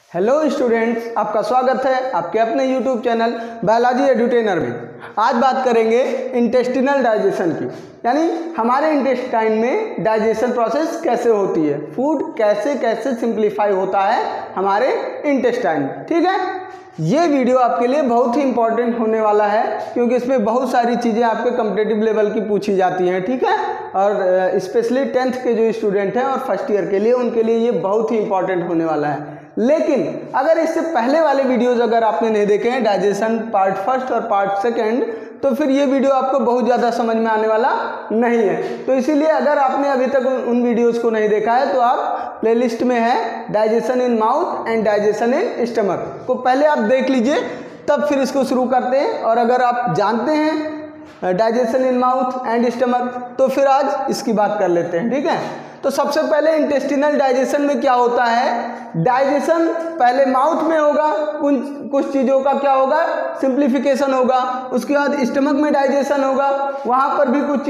Hello students, आपका स्वागत है आपके अपने यूट्यूब चैनल बायोलॉजी एडुटेनर में। आज बात करेंगे इंटेस्टिनल डाइजेशन की, यानी हमारे इंटेस्टाइन में डाइजेशन प्रोसेस कैसे होती है, फूड कैसे कैसे सिंप्लीफाई होता है हमारे इंटेस्टाइन में। ठीक है, ये वीडियो आपके लिए बहुत ही इंपॉर्टेंट होने वाला है क्योंकि इसमें बहुत सारी चीज़ें आपके कॉम्पिटिटिव लेवल की पूछी जाती हैं। ठीक है, और स्पेशली 10th के जो स्टूडेंट हैं और फर्स्ट ईयर के लिए, उनके लिए ये बहुत ही इंपॉर्टेंट होने वाला है। लेकिन अगर इससे पहले वाले वीडियोज़ अगर आपने नहीं देखे हैं, डाइजेशन पार्ट फर्स्ट और पार्ट सेकेंड, तो फिर ये वीडियो आपको बहुत ज़्यादा समझ में आने वाला नहीं है। तो इसीलिए अगर आपने अभी तक उन वीडियोस को नहीं देखा है तो आप प्लेलिस्ट में है digestion in mouth and digestion in stomach को पहले आप देख लीजिए, तब फिर इसको शुरू करते हैं। और अगर आप जानते हैं digestion in mouth and stomach तो फिर आज इसकी बात कर लेते हैं। ठीक है, तो सबसे पहले इंटेस्टिनल डाइजेशन में क्या होता है, डाइजेशन पहले माउथ में होगा, कुछ चीज़ों का क्या होगा, सिंप्लीफिकेशन होगा। उसके बाद स्टमक में डाइजेशन होगा, वहाँ पर भी कुछ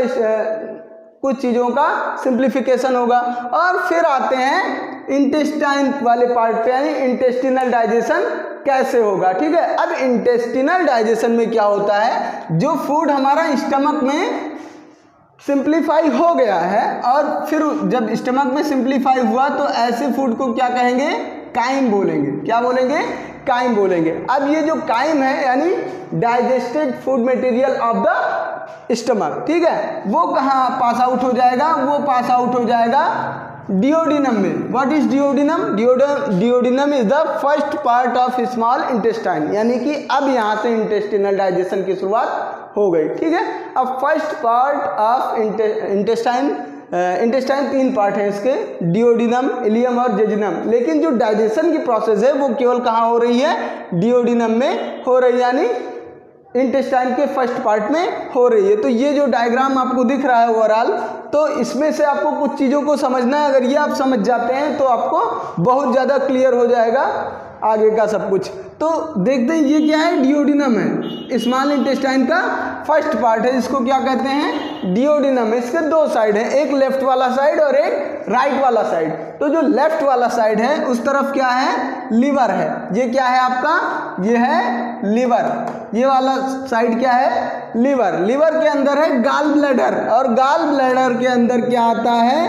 चीज़ों का सिंप्लीफिकेशन होगा। और फिर आते हैं इंटेस्टाइन वाले पार्ट पे, यानी इंटेस्टिनल डाइजेशन कैसे होगा। ठीक है, अब इंटेस्टिनल डाइजेशन में क्या होता है, जो फूड हमारा स्टमक में सिंप्लीफाई हो गया है और फिर जब स्टमक में सिंप्लीफाई हुआ तो ऐसे फूड को क्या कहेंगे, काइम बोलेंगे। क्या बोलेंगे, काइम बोलेंगे। अब ये जो काइम है यानी digested food material of the stomach, ठीक है, वो कहाँ पास आउट हो जाएगा, वो पास आउट हो जाएगा डिओडिनम में। What is duodenum? Duodenum is the first part of small intestine, यानी कि अब यहाँ से इंटेस्टिनल डाइजेशन की शुरुआत हो गई। ठीक है, अब फर्स्ट पार्ट ऑफ इंटेस्टाइन तीन पार्ट है इसके, डिओडिनम, इलियम और जेजुनम। लेकिन जो डाइजेशन की प्रोसेस है वो केवल कहाँ हो रही है, डिओडिनम में हो रही है, यानी इंटेस्टाइन के फर्स्ट पार्ट में हो रही है। तो ये जो डायग्राम आपको दिख रहा है ओवरऑल, तो इसमें से आपको कुछ चीज़ों को समझना है। अगर ये आप समझ जाते हैं तो आपको बहुत ज़्यादा क्लियर हो जाएगा आगे का सब कुछ। तो देखते हैं ये क्या है, डिओडिनम है, स्मॉल इंटेस्टाइन का फर्स्ट पार्ट है, इसको क्या कहते हैं, डिओडिनम। इसके दो साइड हैं, एक लेफ्ट वाला साइड और एक राइट वाला साइड। तो जो लेफ्ट वाला साइड है उस तरफ क्या है, लीवर है। ये क्या है आपका, ये है लीवर। ये वाला साइड क्या है, लीवर। लीवर के अंदर है गाल ब्लैडर, और गाल ब्लैडर के अंदर क्या आता है,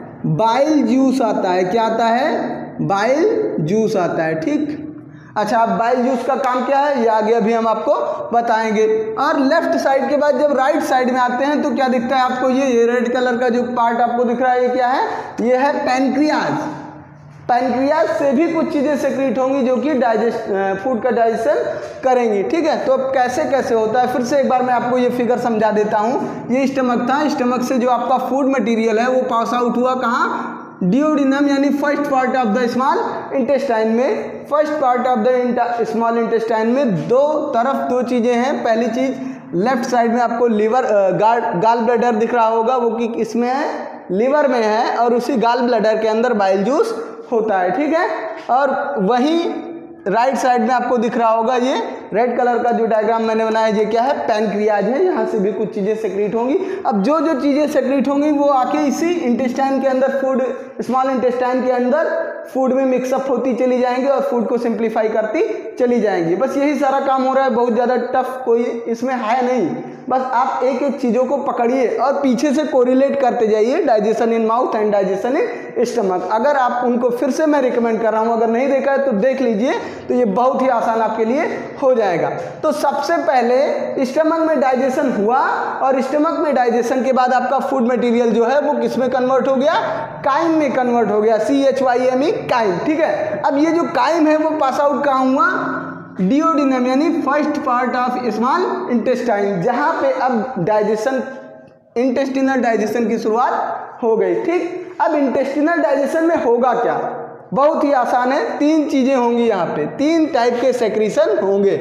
बाइल जूस आता है। क्या आता है, बाइल जूस आता है। ठीक, अच्छा, अब बाइल जूस का काम क्या है ये आगे अभी हम आपको बताएंगे। और लेफ्ट साइड के बाद जब राइट साइड में आते हैं तो क्या दिखता है आपको, ये रेड कलर का जो पार्ट आपको दिख रहा है ये क्या है, ये है पैनक्रियाज। पैनक्रियाज से भी कुछ चीज़ें सेक्रेट होंगी जो कि फूड का डाइजेशन करेंगी। ठीक है, तो अब कैसे कैसे होता है, फिर से एक बार मैं आपको ये फिगर समझा देता हूँ। ये स्टमक था, स्टमक से जो आपका फूड मटेरियल है वो पास आउट हुआ कहाँ, डिओडिनम, यानी first part of the small intestine में। First part of the small intestine में दो तरफ दो चीज़ें हैं। पहली चीज़ लेफ्ट साइड में आपको लीवर गाल ब्लैडर दिख रहा होगा, वो कि इसमें है, लीवर में है, और उसी गाल ब्लैडर के अंदर बाइल जूस होता है। ठीक है, और वहीं राइट साइड में आपको दिख रहा होगा ये रेड कलर का जो डायग्राम मैंने बनाया, ये क्या है, पैनक्रियाज है। यहाँ से भी कुछ चीज़ें सेक्रेट होंगी। अब जो जो चीज़ें सेक्रेट होंगी वो आके इसी इंटेस्टाइन के अंदर, फूड स्मॉल इंटेस्टाइन के अंदर फूड में मिक्सअप होती चली जाएंगी और फूड को सिंप्लीफाई करती चली जाएंगी। बस यही सारा काम हो रहा है, बहुत ज़्यादा टफ कोई इसमें है नहीं। बस आप एक एक चीज़ों को पकड़िए और पीछे से कोरिलेट करते जाइए, digestion in mouth and digestion in stomach. अगर आप उनको फिर से मैं रिकमेंड कर रहा हूँ, अगर नहीं देखा है तो देख लीजिए, तो ये बहुत ही आसान आपके लिए हो जाएगा। तो सबसे पहले स्टमक में डाइजेशन हुआ, और स्टमक में डाइजेशन के बाद आपका फूड मटेरियल जो है वो किस में कन्वर्ट हो गया, काइम में कन्वर्ट हो गया, CHYME, काइम। ठीक है, अब ये जो काइम है वो पास आउट कहाँ हुआ, डिओडिनम, यानी first part of small intestine, जहाँ पे अब डाइजेशन, इंटेस्टिनल डाइजेशन की शुरुआत हो गई। ठीक, अब इंटेस्टिनल डाइजेशन में होगा क्या, बहुत ही आसान है, तीन चीज़ें होंगी यहाँ पे, तीन टाइप के सेक्रीशन होंगे,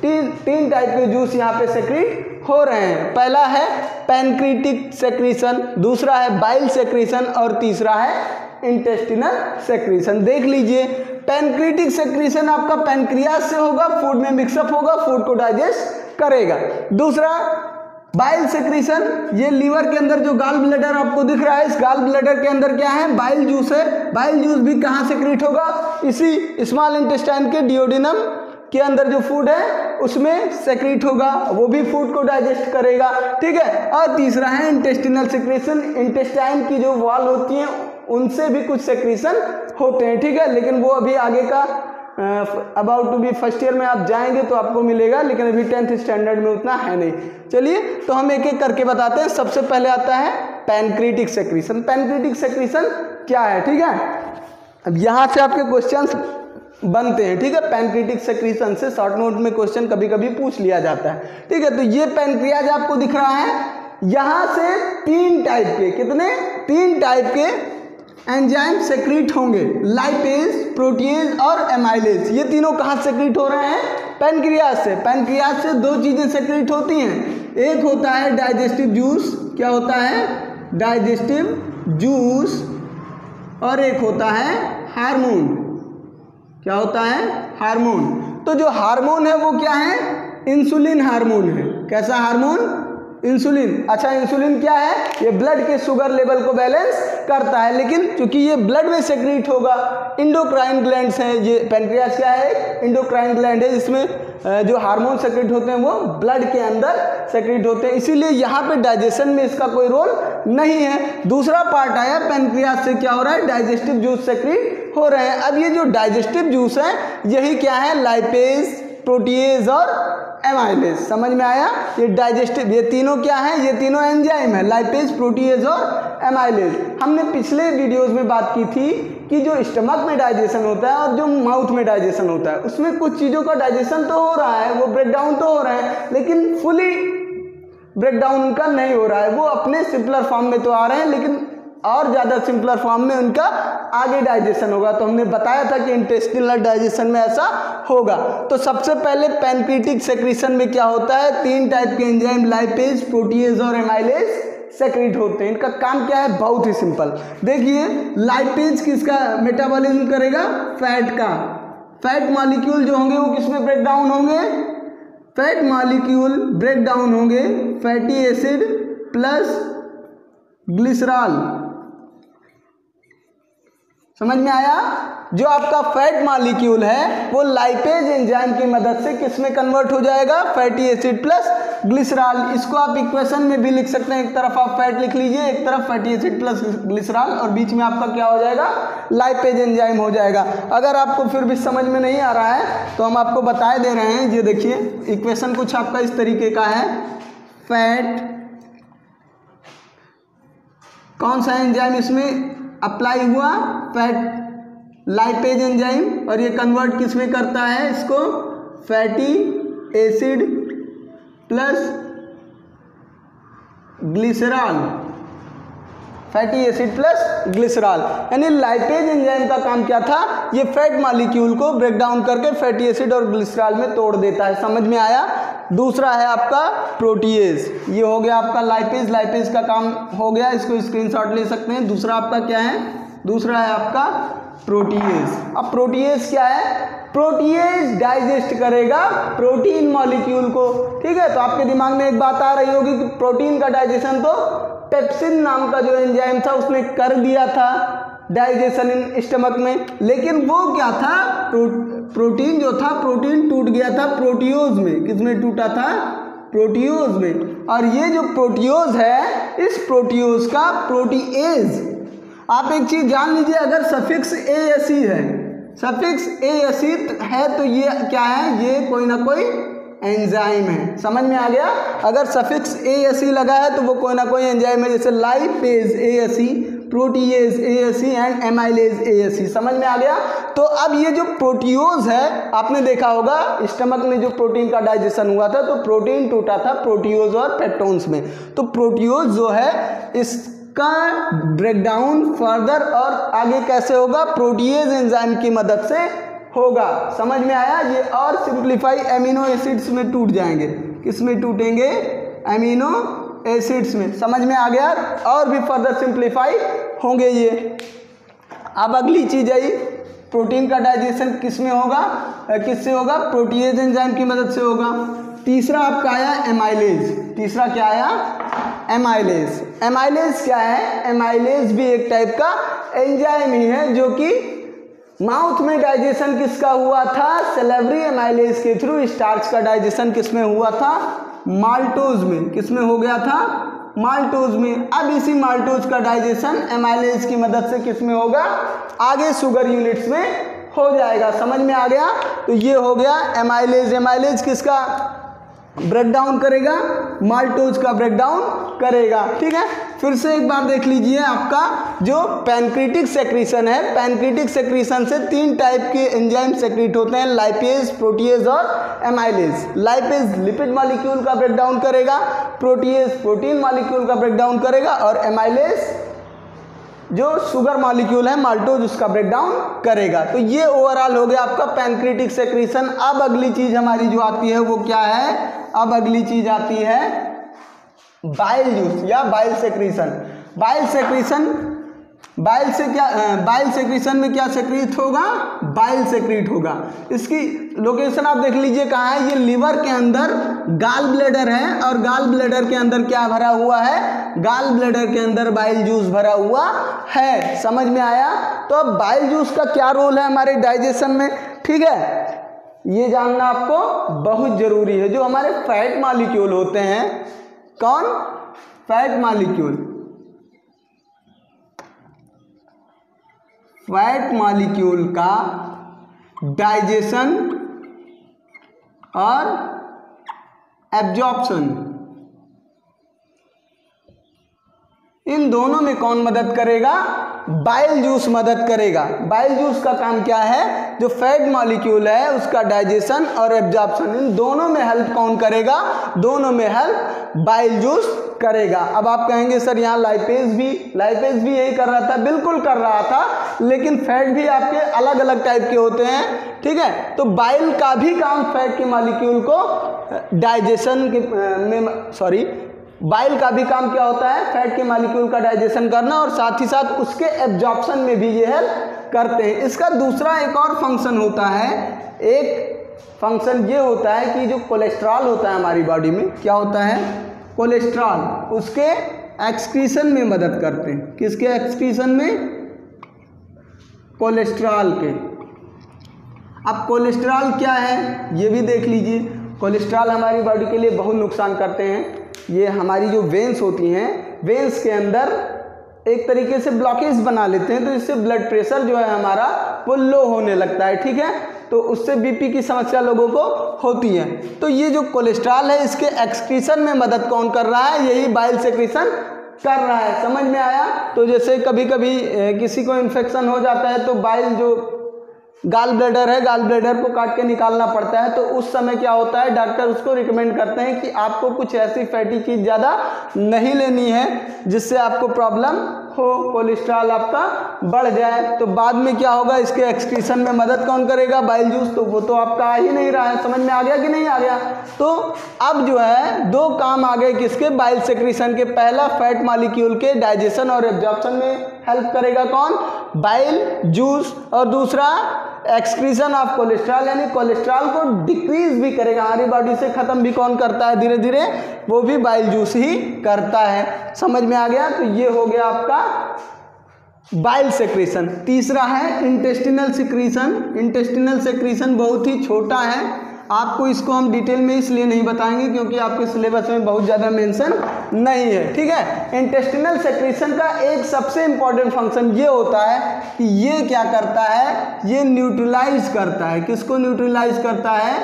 तीन टाइप के जूस यहाँ पे सेक्रीट हो रहे हैं। पहला है पैनक्रीटिक सेक्रीशन, दूसरा है बाइल सेक्रीशन, और तीसरा है इंटेस्टिनल सेक्रीशन। देख लीजिए, पैनक्रीटिक सेक्रीशन आपका पैनक्रियाज से होगा, फूड में मिक्सअप होगा, फूड को डाइजेस्ट करेगा। दूसरा बाइल सेक्रीशन, ये लीवर के अंदर जो गाल ब्लैडर आपको दिख रहा है, इस गाल ब्लैडर के अंदर क्या है, बाइल जूस है। बाइल जूस भी कहाँ सेक्रीट होगा, इसी स्मॉल इंटेस्टाइन के डिओडिनम के अंदर जो फूड है उसमें सेक्रीट होगा, वो भी फूड को डाइजेस्ट करेगा, ठीक है। और तीसरा है इंटेस्टिनल सेक्रेशन, इंटेस्टाइन की जो वॉल होती है उनसे भी कुछ सेक्रेशन होते हैं, ठीक है, लेकिन वो अभी आगे का about to be first year में आप जाएंगे तो आपको मिलेगा, लेकिन अभी 10th स्टैंडर्ड में उतना है नहीं। चलिए तो हम एक एक करके बताते हैं। सबसे पहले आता है पैनक्रीटिक सेक्रेशन। पैनक्रीटिक सेक्रेशन क्या है, ठीक है, अब यहाँ से आपके क्वेश्चंस बनते हैं, ठीक है। पैनक्रीटिक सेक्रेशन से शॉर्ट नोट में क्वेश्चन कभी कभी पूछ लिया जाता है, ठीक है। तो ये पैनक्रियाज आपको दिख रहा है, यहाँ से 3 टाइप के, कितने, 3 टाइप के एंजाइम सेक्रीट होंगे, लाइपेज, प्रोटीएज और एमाइलेज। ये तीनों कहाँ सेक्रीट हो रहे हैं, पैनक्रियाज से। पैनक्रियाज से 2 चीजें सेक्रीट होती हैं, एक होता है डाइजेस्टिव जूस, क्या होता है, डाइजेस्टिव जूस, और एक होता है हार्मोन, क्या होता है, हार्मोन। तो जो हार्मोन है वो क्या है, इंसुलिन हार्मोन है। कैसा हार्मोन, इंसुलिन। अच्छा, इंसुलिन क्या है, ये ब्लड के शुगर लेवल को बैलेंस करता है, लेकिन चूंकि ये ब्लड में सेक्रीट होगा, इंडोक्राइन ग्लैंड्स हैं, ये पैनक्रियाज क्या है, इंडोक्राइन ग्लैंड है, जिसमें जो हार्मोन सेक्रेट होते हैं वो ब्लड के अंदर सेक्रेट होते हैं, इसीलिए यहाँ पे डाइजेशन में इसका कोई रोल नहीं है। दूसरा पार्ट आया पैनक्रियाज से, क्या हो रहा है, डाइजेस्टिव जूस सेक्रेट हो रहे हैं। अब ये जो डाइजेस्टिव जूस है यही क्या है, लाइपेज, प्रोटीएज और एमाइलेज। समझ में आया, ये डाइजेस्टिव, ये तीनों क्या है, ये तीनों एंजाइम है, लाइपेज, प्रोटीएज और एमाइलेज। हमने पिछले वीडियोस में बात की थी कि जो स्टमक में डाइजेशन होता है और जो माउथ में डाइजेशन होता है, उसमें कुछ चीज़ों का डाइजेशन तो हो रहा है, वो ब्रेक डाउन तो हो रहा है, लेकिन फुली ब्रेक डाउन उनका नहीं हो रहा है। वो अपने सिंपलर फॉर्म में तो आ रहे हैं, लेकिन और ज़्यादा सिंपलर फॉर्म में उनका आगे डाइजेशन होगा। तो हमने बताया था कि इंटेस्टिनल डाइजेशन में ऐसा होगा। तो सबसे पहले पैनक्रीटिक सेक्रेशन में क्या होता है, 3 टाइप के एंजाइम, लाइपेज, प्रोटीएज और एमाइलेज सेक्रेट होते हैं। इनका काम क्या है, बहुत ही सिंपल। देखिए, लाइपेज किसका मेटाबॉलिज्म करेगा, फैट का। फैट मॉलिक्यूल जो होंगे वो किसमें ब्रेक डाउन होंगे, फैट मॉलिक्यूल ब्रेक डाउन होंगे फैटी एसिड प्लस ग्लिसरॉल। समझ में आया, जो आपका फैट मॉलिक्यूल है वो लाइपेज एंजाइम की मदद से किस में कन्वर्ट हो जाएगा, फैटी एसिड प्लस ग्लिसरॉल। इसको आप इक्वेशन में भी लिख सकते हैं, एक तरफ आप फैट लिख लीजिए, एक तरफ फैटी एसिड प्लस ग्लिसरॉल, और बीच में आपका क्या हो जाएगा, लाइपेज एंजाइम हो जाएगा। अगर आपको फिर भी समझ में नहीं आ रहा है तो हम आपको बताए दे रहे हैं। ये देखिए, इक्वेशन कुछ आपका इस तरीके का है, फैट, कौन सा एंजाइम इसमें अप्लाई हुआ, फैट लाइपेज एंजाइम, और ये कन्वर्ट किस में करता है इसको, fatty acid plus glycerol, fatty acid plus glycerol. यानी लाइपेज एंजाइम का काम क्या था, ये फैट मॉलिक्यूल को ब्रेक डाउन करके फैटी एसिड और ग्लिसरॉल में तोड़ देता है। समझ में आया। दूसरा है आपका प्रोटीएज, ये हो गया आपका लाइपेज, लाइपेज का काम हो गया, इसको स्क्रीनशॉट ले सकते हैं। दूसरा आपका क्या है, दूसरा है आपका प्रोटीएज। अब प्रोटीएज क्या है, प्रोटीएज डाइजेस्ट करेगा प्रोटीन मॉलिक्यूल को, ठीक है। तो आपके दिमाग में एक बात आ रही होगी कि प्रोटीन का डाइजेशन तो पेप्सिन नाम का जो एंजाइम था उसने कर दिया था डाइजेशन इन स्टमक में, लेकिन वो क्या था, प्रोटीन जो था, प्रोटीन टूट गया था प्रोटियोज में। किसमें टूटा था, प्रोटियोज में। और ये जो प्रोटियोज है, इस प्रोटियोज का प्रोटीएज, आप एक चीज जान लीजिए, अगर सफिक्स एएसी है, सफिक्स एएसी है तो ये क्या है, ये कोई ना कोई एंजाइम है। समझ में आ गया, अगर सफिक्स एएसी लगा है तो वो कोई ना कोई एंजाइम है, जैसे lipase ase, protease ase and amylase ase. समझ में आ गया। तो अब ये जो प्रोटियोज है, आपने देखा होगा स्टमक में जो प्रोटीन का डाइजेशन हुआ था तो प्रोटीन टूटा था प्रोटियोज और पेप्टोन्स में। तो प्रोटियोज जो है इसका ब्रेकडाउन फर्दर और आगे कैसे होगा, प्रोटीएज एंजाइम की मदद से होगा। समझ में आया। ये और सिंप्लीफाई एमिनो एसिड्स में टूट जाएंगे। किस में टूटेंगे, एमिनो एसिड्स में। समझ में आ गया, और भी फर्दर सिंप्लीफाई होंगे ये। अब अगली चीज आई, प्रोटीन का डाइजेशन किस में होगा, किससे होगा, प्रोटीएज एंजाइम की मदद से होगा। तीसरा आपका आया एमाइलेज। तीसरा क्या आया? एमाइलेज। एमाइलेज क्या है? एमाइलेज भी एक टाइप का एंजाइम ही है जो कि माउथ में डाइजेशन किसका हुआ था? सेलेब्री एमाइलेज के थ्रू स्टार्च का डाइजेशन किसमें हुआ था? माल्टोज में। किसमें हो गया था? माल्टोज में। अब इसी माल्टोज का डाइजेशन एमाइलेज की मदद से किसमें होगा? आगे शुगर यूनिट्स में हो जाएगा। समझ में आ गया? तो ये हो गया एमाइलेज। एमाइलेज किसका ब्रेकडाउन करेगा? माल्टोज का ब्रेकडाउन करेगा। ठीक है, फिर से एक बार देख लीजिए आपका जो पैनक्रीटिक सेक्रीशन है, पैनक्रीटिक सेक्रीशन से 3 टाइप के एंजाइम सेक्रीट होते हैं, लाइपेज, प्रोटीएज और एमाइलेज। लाइपेज लिपिड मॉलिक्यूल का ब्रेकडाउन करेगा, प्रोटीएज प्रोटीन मॉलिक्यूल का ब्रेकडाउन करेगा और एमाइलेज जो शुगर मॉलिक्यूल है माल्टोज उसका ब्रेकडाउन करेगा। तो ये ओवरऑल हो गया आपका पैनक्रीटिक सेक्रीशन। अब अगली चीज हमारी जो आती है वो क्या है? अब अगली चीज आती है बाइल जूस या bile secretion. Bile secretion, bile से क्या, बाइल सेक्रीशन में क्या सेक्रीट होगा? बाइल सेक्रीट होगा। इसकी लोकेशन आप देख लीजिए कहाँ है? ये लिवर के अंदर गाल ब्लैडर है और गाल ब्लैडर के अंदर क्या भरा हुआ है? गाल ब्लैडर के अंदर बाइल जूस भरा हुआ है। समझ में आया? तो अब बाइल जूस का क्या रोल है हमारे डाइजेशन में? ठीक है, ये जानना आपको बहुत जरूरी है। जो हमारे फैट मॉलिक्यूल होते हैं, कौन? Fat molecule. फैट मॉलिक्यूल का डाइजेशन और एब्जॉर्प्शन, इन दोनों में कौन मदद करेगा? बाइल जूस मदद करेगा। बाइल जूस का काम क्या है? जो फैट मॉलिक्यूल है उसका डाइजेशन और एब्जॉर्प्शन, इन दोनों में हेल्प कौन करेगा? दोनों में हेल्प बाइल जूस करेगा। अब आप कहेंगे सर यहाँ लाइपेज भी यही कर रहा था। बिल्कुल कर रहा था, लेकिन फैट भी आपके अलग अलग टाइप के होते हैं। ठीक है, तो बाइल का भी काम फैट के मॉलिक्यूल को डाइजेशन के बाइल का भी काम क्या होता है? फैट के मॉलिक्यूल का डाइजेशन करना और साथ ही साथ उसके एब्जॉर्प्शन में भी ये हेल्प करते हैं। इसका दूसरा एक और फंक्शन होता है। एक फंक्शन ये होता है कि जो कोलेस्ट्रॉल होता है हमारी बॉडी में, क्या होता है? कोलेस्ट्रॉल, उसके एक्सक्रीशन में मदद करते हैं। किसके एक्सक्रीशन में? कोलेस्ट्रॉल के। अब कोलेस्ट्रॉल क्या है ये भी देख लीजिए। कोलेस्ट्रॉल हमारी बॉडी के लिए बहुत नुकसान करते हैं। ये हमारी जो वेन्स होती हैं, वेन्स के अंदर एक तरीके से ब्लॉकेज बना लेते हैं, तो इससे ब्लड प्रेशर जो है हमारा वो लो होने लगता है। ठीक है, तो उससे बीपी की समस्या लोगों को होती है। तो ये जो कोलेस्ट्रॉल है इसके एक्सक्रीशन में मदद कौन कर रहा है? यही बाइल सेक्रीशन कर रहा है। समझ में आया? तो जैसे कभी कभी किसी को इन्फेक्शन हो जाता है तो बाइल जो गाल ब्लैडर है, गाल ब्लैडर को काट के निकालना पड़ता है। तो उस समय क्या होता है? डॉक्टर उसको रिकमेंड करते हैं कि आपको कुछ ऐसी फैटी चीज़ ज़्यादा नहीं लेनी है जिससे आपको प्रॉब्लम हो, कोलेस्ट्रॉल आपका बढ़ जाए। तो बाद में क्या होगा? इसके एक्सक्रीशन में मदद कौन करेगा? Bile juice. तो वो तो आपका आ ही नहीं रहा है। समझ में आ गया कि नहीं आ गया? तो अब जो है 2 काम आ गए किसके? बाइल सेक्रीशन के। पहला फैट मॉलिक्यूल के डाइजेशन और एब्जॉर्प्शन में हेल्प करेगा कौन? Bile juice. और दूसरा एक्सक्रीशन ऑफ कोलेस्ट्रॉल, यानी कोलेस्ट्रॉल को डिक्रीज भी करेगा, हमारी बॉडी से खत्म भी कौन करता है धीरे धीरे? वो भी बाइल जूस ही करता है। समझ में आ गया? तो ये हो गया आपका बाइल सेक्रीशन। तीसरा है इंटेस्टिनल सेक्रीशन। इंटेस्टिनल सेक्रीशन बहुत ही छोटा है, आपको इसको हम डिटेल में इसलिए नहीं बताएंगे क्योंकि आपके सिलेबस में बहुत ज़्यादा मेंशन नहीं है। ठीक है, इंटेस्टिनल सेक्रीशन का एक सबसे इम्पॉर्टेंट फंक्शन ये होता है कि ये क्या करता है? ये न्यूट्रलाइज करता है। किसको न्यूट्रलाइज करता है?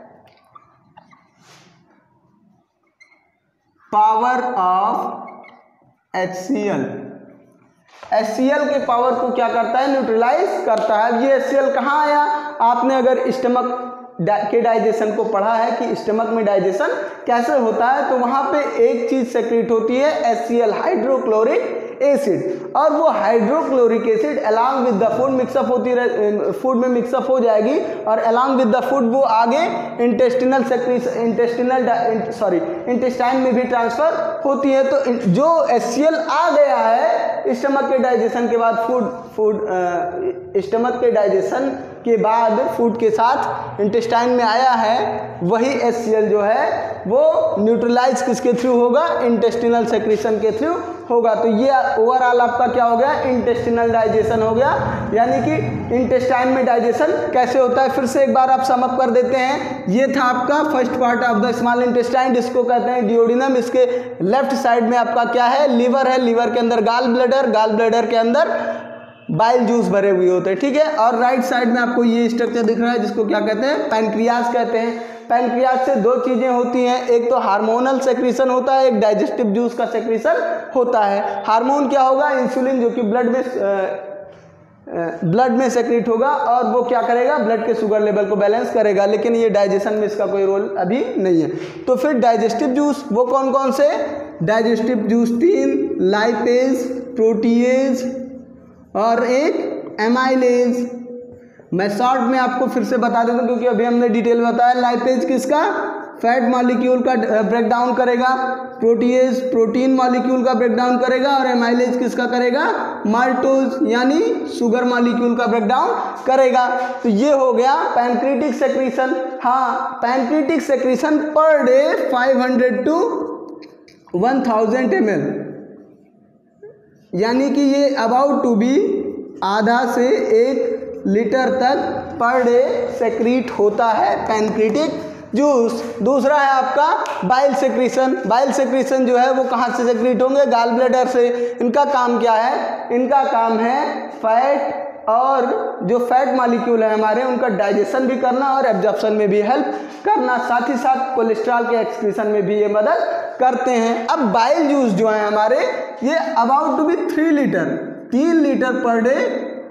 Power of HCl। HCl के पावर को क्या करता है? न्यूट्रलाइज करता है। अब ये HCl कहाँ आया? आपने अगर स्टमक के डाइजेशन को पढ़ा है कि स्टमक में डाइजेशन कैसे होता है, तो वहाँ पे एक चीज़ सेक्रेट होती है HCl, हाइड्रोक्लोरिक एसिड। और वो hydrochloric acid along with the food mix up होती रहे, फूड में मिक्सअप हो जाएगी और अलोंग विद द फूड वो आगे इंटेस्टाइन में भी ट्रांसफर होती है। तो जो HCl आ गया है स्टमक के डाइजेशन के बाद, स्टमक के डाइजेशन के बाद फूड के साथ इंटेस्टाइन में आया है, वही HCl जो है वो न्यूट्रलाइज किसके थ्रू होगा, इंटेस्टिनल सेक्रेशन के थ्रू होगा। तो ये ओवरऑल आपका क्या हो गया, इंटेस्टिनल डाइजेशन हो गया, यानी कि इंटेस्टाइन में डाइजेशन कैसे होता है। फिर से एक बार आप सम अप कर देते हैं। ये था आपका first part of the small intestine, जिसको कहते हैं डिओडिनम। इसके लेफ्ट साइड में आपका क्या है, लीवर है, लीवर के अंदर गाल ब्लैडर, गाल ब्लैडर के अंदर बाइल जूस भरे हुए होते हैं, ठीक है। और राइट साइड में आपको ये स्ट्रक्चर दिख रहा है जिसको क्या कहते हैं, पैनक्रियाज कहते हैं। पैनक्रियाज से दो चीज़ें होती हैं, एक तो हार्मोनल सेक्रेशन होता है, एक डाइजेस्टिव जूस का सेक्रेशन होता है। हार्मोन क्या होगा, इंसुलिन, जो कि ब्लड में सेक्रेट होगा और वो क्या करेगा, ब्लड के शुगर लेवल को बैलेंस करेगा, लेकिन ये डाइजेशन में इसका कोई रोल अभी नहीं है। तो फिर डाइजेस्टिव जूस वो कौन कौन से, डाइजेस्टिव जूस 3, लाइपेज, प्रोटीएज और एक एमाइलेज। मैं शॉर्ट में आपको फिर से बता देता हूँ क्योंकि अभी हमने डिटेल में बताया। लाइपेज किसका, फैट मॉलिक्यूल का ब्रेक डाउन करेगा, प्रोटीएज प्रोटीन मॉलिक्यूल का ब्रेक डाउन करेगा और एमाइलेज किसका करेगा, माल्टोज यानी शुगर मॉलिक्यूल का ब्रेक डाउन करेगा। तो ये हो गया पैनक्रियाटिक सेक्रेशन। हाँ, pancreatic secretion per day 500 to 1000 ml, यानी कि ये अबाउट टू बी आधा से 1 लीटर तक पर डे सेक्रीट होता है पैनक्रियाटिक जूस। दूसरा है आपका बाइल सेक्रेशन। बाइल सेक्रेशन जो है वो कहाँ से सेक्रीट होंगे, गाल ब्लैडर से। इनका काम क्या है, इनका काम है फैट और जो फैट मॉलिक्यूल है हमारे उनका डाइजेशन भी करना और एब्जॉर्प्शन में भी हेल्प करना, साथ ही साथ कोलेस्ट्रॉल के एक्सक्रीशन में भी ये मदद करते हैं। अब बाइल जूस जो है हमारे ये about to be 3 litre 3 litre per day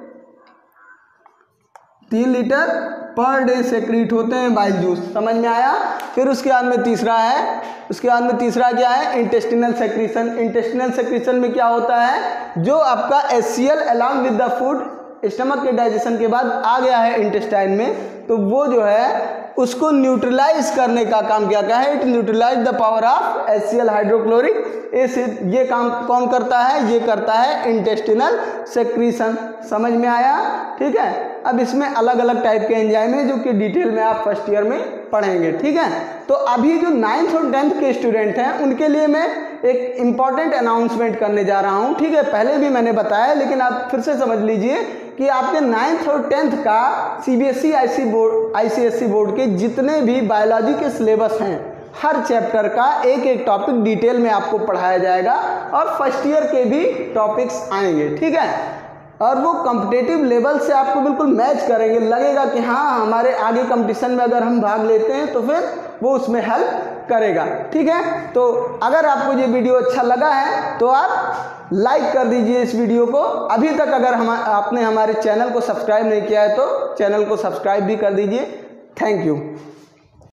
3 litre per day secrete होते हैं बाइल जूस। समझ में आया। फिर उसके बाद में तीसरा है, उसके बाद में तीसरा क्या है, इंटेस्टिनल सेक्रेशन। इंटेस्टिनल सेक्रेशन में क्या होता है, जो आपका HCl along with the food stomach के डाइजेशन के बाद आ गया है इंटेस्टाइन में, तो वो जो है उसको न्यूट्रलाइज करने का काम क्या है, it neutralize the power of HCl hydrochloric acid. ये काम कौन करता है, ये करता है इंटेस्टिनल सेक्रेशन। समझ में आया, ठीक है। अब इसमें अलग अलग टाइप के एंजाइम है जो कि डिटेल में आप फर्स्ट ईयर में पढ़ेंगे, ठीक है। तो अभी जो 9th और 10th के स्टूडेंट हैं उनके लिए मैं एक इम्पॉर्टेंट अनाउंसमेंट करने जा रहा हूँ, ठीक है। पहले भी मैंने बताया लेकिन आप फिर से समझ लीजिए कि आपके 9th और 10th का CBSE ICSE बोर्ड के जितने भी बायोलॉजी के सिलेबस हैं, हर चैप्टर का एक एक टॉपिक डिटेल में आपको पढ़ाया जाएगा और फर्स्ट ईयर के भी टॉपिक्स आएंगे, ठीक है। और वो कॉम्पिटिटिव लेवल से आपको बिल्कुल मैच करेंगे, लगेगा कि हाँ हमारे आगे कंपटीशन में अगर हम भाग लेते हैं तो फिर वो उसमें हेल्प करेगा, ठीक है। तो अगर आपको ये वीडियो अच्छा लगा है तो आप लाइक कर दीजिए इस वीडियो को। अभी तक अगर आपने हमारे चैनल को सब्सक्राइब नहीं किया है तो चैनल को सब्सक्राइब भी कर दीजिए। Thank you.